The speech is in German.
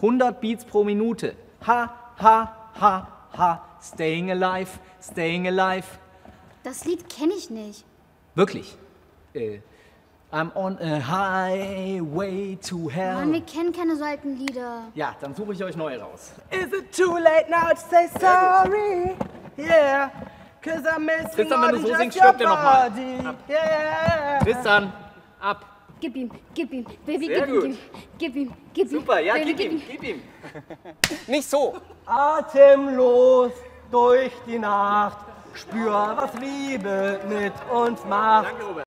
100 Beats pro Minute. Ha, ha, ha, ha. Staying alive, staying alive. Das Lied kenne ich nicht. Wirklich. I'm on a highway to hell. Mann, wir kennen keine so alten Lieder. Ja, dann suche ich euch neue raus. Is it too late now to say sorry? Yeah, cause I'm missing Tristan, more wenn du than so singst, just your stirbt der noch mal. body. Ab. Yeah. Tristan, ab. Gib ihm, Baby, Sehr gib gut. ihm, gib ihm, gib ihm. Super, ja, Baby, gib ihm. Nicht so. Atemlos durch die Nacht, spür, was Liebe mit uns macht. Danke, Robert.